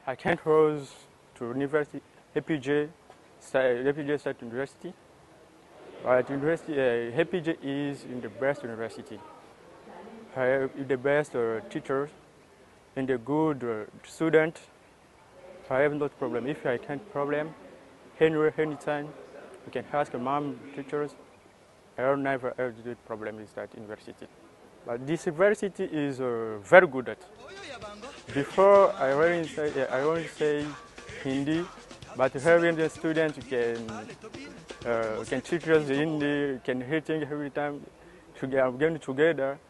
I can't go to university, Apeejay State University. But university, Apeejay is in the best university. I have the best teachers and the good student. I have no problem. If I can't problem, anywhere, anytime, you can ask mom, teachers. I will never have the problem with that university. But this university is very good at. Before I only say Hindi, but having the students can teach us Hindi, can hitting every time. Together,